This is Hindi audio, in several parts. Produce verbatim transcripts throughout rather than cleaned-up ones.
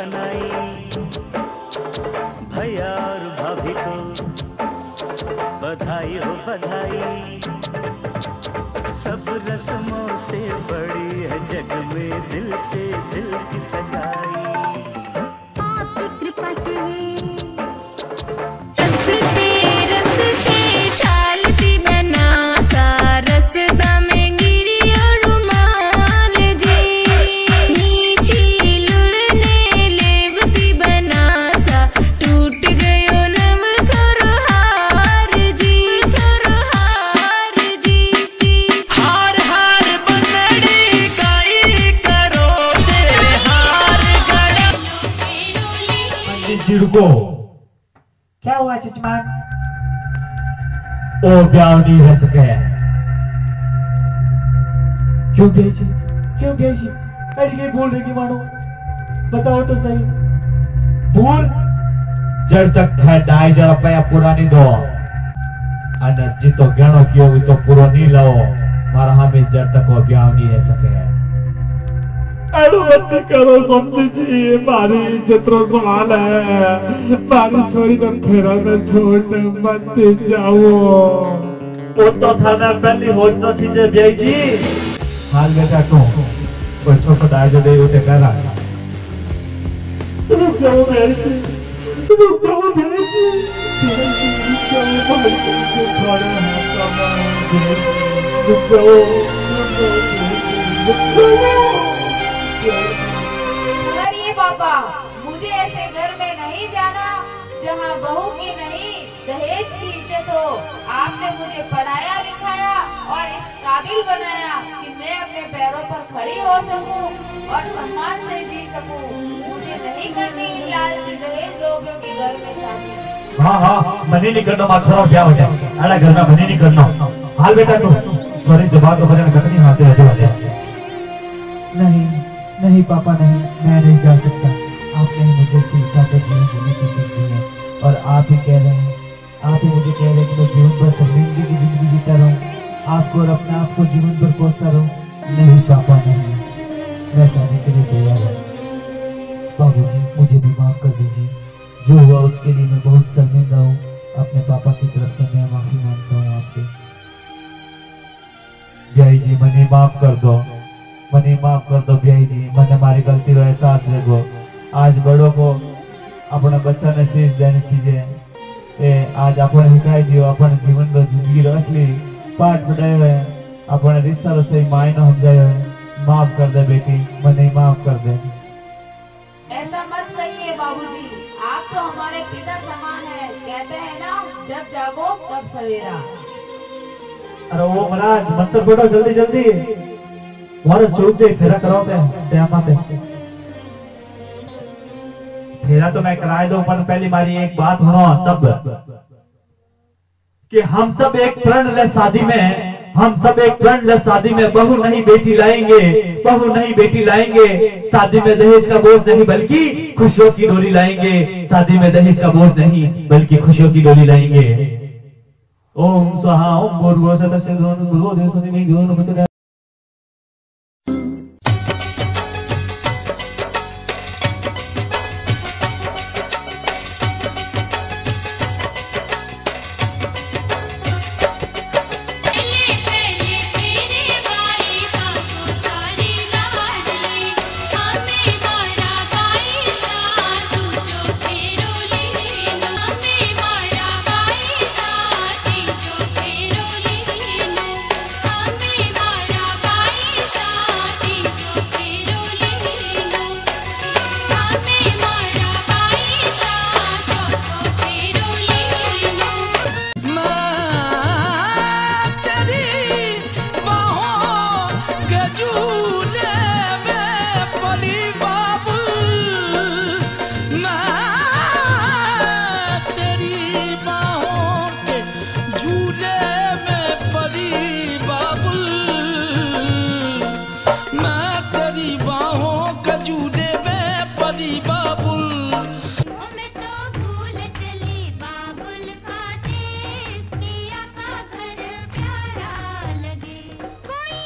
बनाई, भैया और भाभी को बधाई हो बधाई। सब रस्मों से बड़ी है जग में दिल से दिल की सगाई। आपकी कृपा से रसते रसते चालती बना सा रसदा में गिरी और रुमाल जी, नीची लुढ़ने लेवती बना सा टूट गयो नव सुरहार जी, सुरहार जी। हार हार बनड़ी गाई करो तेरे हार गड़ा। पंडित जी रुको, क्या हुआ चचमान? ओ ब्याह नहीं रह सके। क्यों कैसी क्यों कैसी ऐसी बोल रही की मानो, बताओ तो सही। भूल जड़ तक है ढाई हजार रुपया पुरानी दो અને જીતો ગણો કયો હોય તો પૂરો નહીં લાવો, મારા સામે જડ તક ब्याह नहीं रह सके। अरे मत करो समझी जी, मारी इज्जत रो सवाल है। मारी छोरी को फेरा में छोड़ मत जाओ। वो तो थाना पहली होजना चीजें भाई जी। हाल बेटा तो कोई छोटा दायज दे उसे करा। रुक जाओ भाई जी, रुक जाओ भाई जी, रुक जाओ भाई जी, थोड़ा हाथ कमाओ, रुक जाओ, रुक जाओ। अरे पापा, मुझे ऐसे घर में नहीं जाना जहाँ बहू की नहीं दहेज की इज्जत हो। आपने मुझे पढ़ाया लिखाया और इस काबिल बनाया कि मैं अपने पैरों पर खड़ी हो सकूं और सम्मान से जी सकूं। मुझे नहीं करनी लालची दहेज लोगों के घर में शादी। हाँ हाँ मनी नहीं करना, माँ छोड़ा ब्याह हो जाए। अरे घर में मनी नहीं करना। हाल बेटा तू सॉरी जवाब तो बजाने कतनी हाथे रहे वाले। नहीं नहीं पापा नहीं, मैं नहीं जा सकता। आपने ही मुझे सीखा कर जीवन जीने की सीख दी है और आप ही कह रहे हैं, आप ही मुझे कह रहे हैं कि मैं जीवन भर शर्मिंदगी की जिंदगी जीता रहूं, आपको और अपने आप को जीवन भर कोसता रहूं। नहीं पापा नहीं, मैं शादी के लिए तैयार हूँ। बाबूजी मुझे भी माफ कर दीजिए, जो हुआ उसके लिए मैं बहुत शर्मिंदा हूँ। अपने पापा की तरफ से मैं माफी मांगता हूँ आपसे। भाई जी मने माफ कर दो, मने माफ कर दो भाई जी, मने मारी गलती रो एहसास लेगो। आज बड़ों को अपने बच्चा ने शीश देनी चाहिए। ए आज अपने हिकाई दियो, अपने जीवन रो जिंदगी रो असली पाठ पढ़ायो है, अपने रिश्ता रो सही मायनो समझायो है। माफ कर दे बेटी, मने माफ कर दे। ऐसा मत कहिए बाबूजी, आप तो हमारे पिता समान है। कहते हैं ना जब जागो तब सवेरा। अरे वो महाराज मंत्र पढ़ो जल्दी जल्दी, वहां चौक से फेरा कराओ पे टाइम पे। फेरा तो मैं कराए दो, पर पहली बारी एक बात सुनो सब, कि हम सब एक प्रण ले शादी में, हम सब एक प्रण ले शादी में बहू नहीं बेटी लाएंगे, बहू नहीं बेटी लाएंगे। शादी में दहेज का बोझ नहीं बल्कि खुशियों की डोली लाएंगे। शादी में दहेज का बोझ नहीं बल्कि खुशियों की डोली लाएंगे। ओम स्वाहा ओम भूर्भुवः स्वः तस्य भूर्भुवः देवस्य धीमहि धियो न प्रचोदयात्।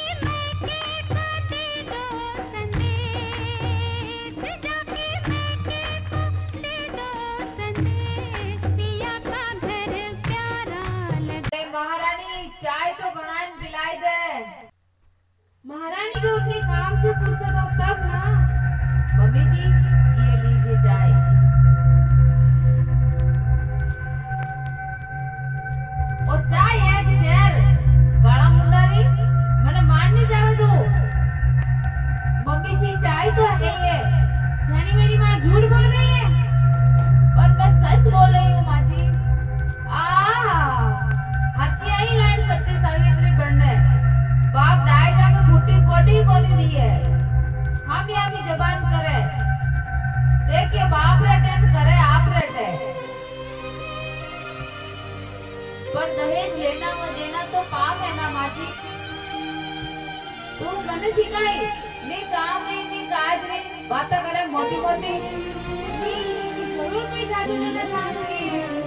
संदेश जाके मैं चाय तो बनाए पिलाई दे। महारानी को अपने काम से फुर्सत हो तब ना। मम्मी जी ये लीजिए चाय। और चाय है कि देर काला मुंडारी मैंने मारने जावे तू। मम्मी जी चाय तो है नहीं है, यानी मेरी माँ झूठ बोल रही है और मैं सच बोल रही हूँ माँ जी। हथिया ही लड़ सकते सावित्री बनने। बाप डायजा में फुटी कोटी कोनी दी है। हम यहाँ की जबान करे देखिए, बाप रटे करे आप रटे। पर दहेज लेना व देना तो पाप है ना माँ जी। तू मैंने सिखाई नहीं, काम नहीं नहीं काज नहीं, बातें करे मोटी मोटी। जरूर कोई जादू करना चाहूंगी।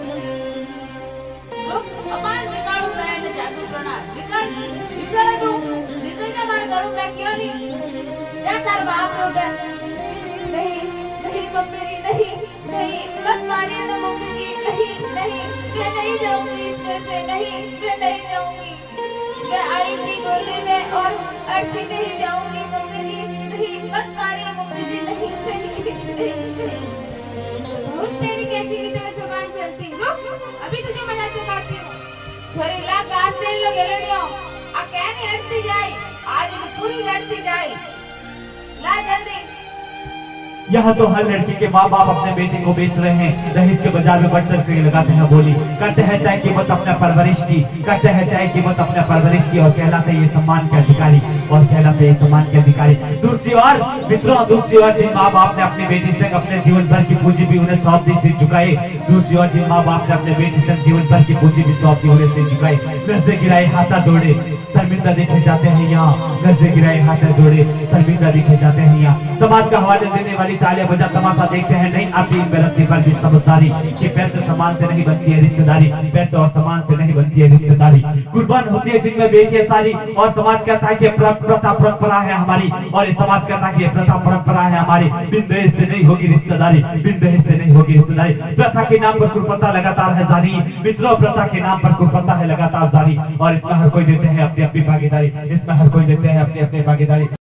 अपान निकालू मैं जादू करना निकल निकल तू निकल के मार करूं मैं क्यों नहीं। या तार बाप रो गया। नहीं नहीं मम्मी जी नहीं नहीं बस मारिए ना मम्मी जी। नहीं नहीं मैं नहीं जाऊंगी इस घर से। नहीं मैं नहीं जाऊंगी। मैं आई थी गोली में और अर्थी नहीं जाऊंगी मम्मी जी। नहीं बस मारिए मम्मी जी। नहीं नहीं नहीं तेरी कैसी की तरह जुबान चलती। रुक अभी तुझे मजा सिखाती हूँ। थोड़ी ला काट से लो गेलड़ियों आ कहने हटती जाए, आज पूरी हटती जाए। ला जल्दी। यहाँ तो हर लड़की के माँ बाप अपने बेटे को बेच रहे हैं। दहेज के बाजार में बढ़ चढ़ कर लगाते हैं बोली, करते हैं तय कीमत अपने परवरिश की, करते हैं तय कीमत अपने परवरिश की और कहलाते ये सम्मान के अधिकारी और कहलाते ये सम्मान के अधिकारी। दूसरी ओर मित्रों, दूसरी ओर जिन माँ बाप ने अपनी बेटी से अपने जीवन भर की पूंजी भी उन्हें सौंप दी सिर झुकाए। दूसरी ओर जिन माँ बाप ने अपने बेटी से जीवन भर की पूंजी भी सौंप दी उन्हें सिर झुकाए। नजरे गिराए हाथा जोड़े शर्मिंदा देखे जाते हैं यहाँ। नजरे गिराए हाथा जोड़े शर्मिंदा देखे जाते हैं यहाँ। समाज का हवाले देने वाली तालियां बजा तमाशा देखते हैं। नहीं आती इन बेरती पर भी समझदारी कि पैर से सामान से नहीं बनती है रिश्तेदारी। पैर से और सामान से नहीं बनती है रिश्तेदारी। कुर्बान होती है जिनमें बेटियां सारी और समाज कहता है कि प्रथा परंपरा है हमारी। और ये समाज कहता है कि प्रथा परंपरा है हमारी। बिन दहेज से नहीं होगी रिश्तेदारी। बिन दहेज से नहीं होगी रिश्तेदारी। प्रथा के नाम पर कुप्रथा लगातार है जारी। मित्रों प्रथा के नाम पर कुप्रथा है लगातार जारी। और इसमें हर कोई देते हैं अपनी अपनी भागीदारी। इसमें हर कोई देते हैं अपनी अपनी भागीदारी।